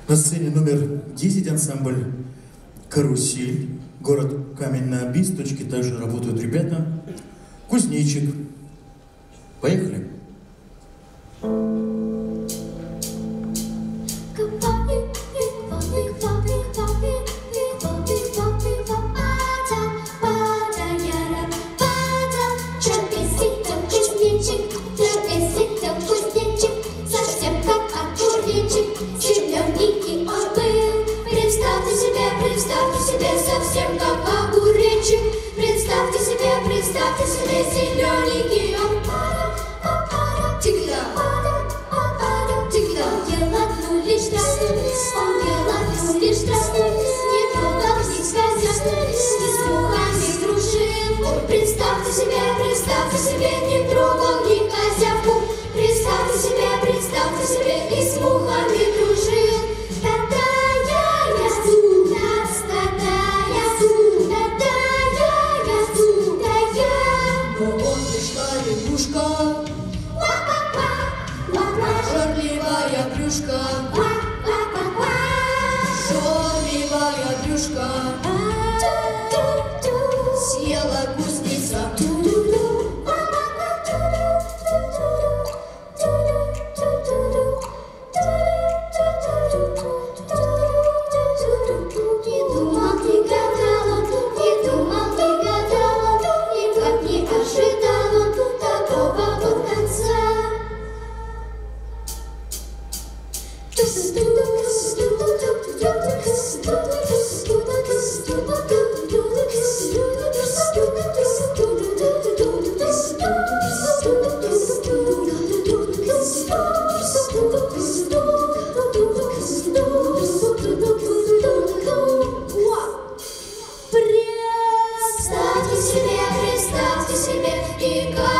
На сцене номер 10 ансамбль «Карусель». Город Камень-на-Оби. С точки также работают ребята. Кузнечик. Поехали. Совсем как огуречек. Представьте себе зелененький он. Тигда, тигда. Ел одну лишь траву, он ел одну лишь траву. Не трогал ни связок, ни с мухами дружил. Представьте себе, не трогал ни козявку. Представьте себе, и с мухами дружил. Жорливая брюшка, жорливая брюшка, съела кузнеца. Представьте себе, и